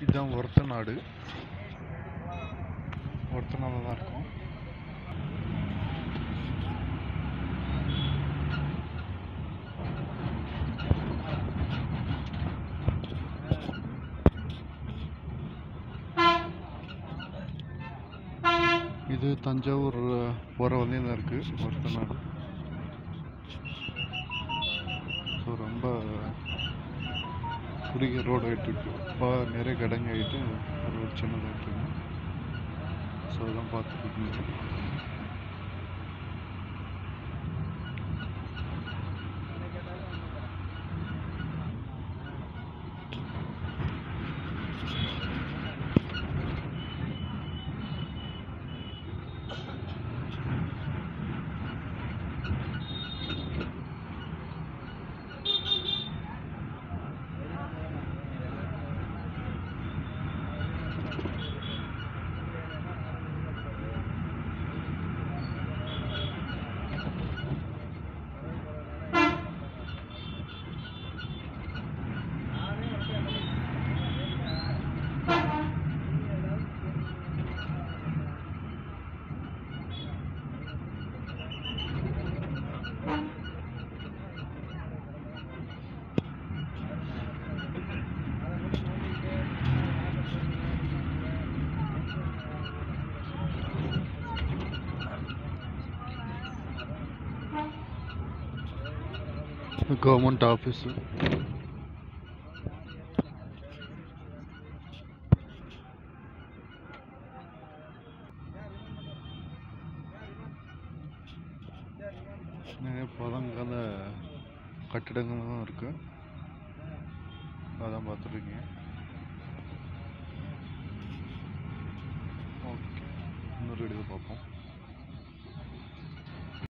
இதுதான் ஒரத்த நாடு. ஒரத்த நாடு தான் இருக்கும். இது தஞ்சாவூர் போகிற வழியும் தான் இருக்குது ஒரத்த நாடு. ஸோ ரொம்ப குறுகிய ரோடு ஆகிட்டுருக்கு. இப்போ நிறைய கடைங்க ஆகிட்டு ரோடு சின்னதாகிட்டுருக்கு. ஸோ அதெல்லாம் பார்த்துருக்கீங்க. Government office. நிறைய பழங்கால கட்டிடங்களும் இருக்கு. அதான் பார்த்துருக்கீங்க. ஓகே, இன்னொரு வீடியோ பார்ப்போம்.